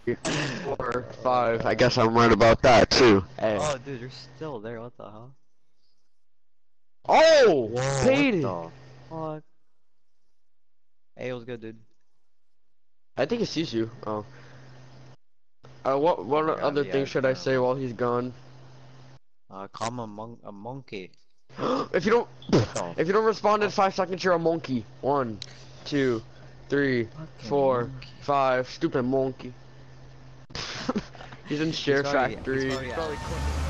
4, 5. I guess I'm right about that too. Hey. Oh, dude, you're still there. What the hell? Oh! Whoa, what Paid! the fuck? Hey, it was good, dude. I think he sees you. Oh. Oh What my god, other yeah, thing it's should I gonna say while he's gone? call him a monkey. if you don't What the if you don't respond in fuck? 5 seconds, you're a monkey. 1, 2, 3, Fucking 4, monkey. 5. Stupid monkey. He's in He's Share probably Factory. he's probably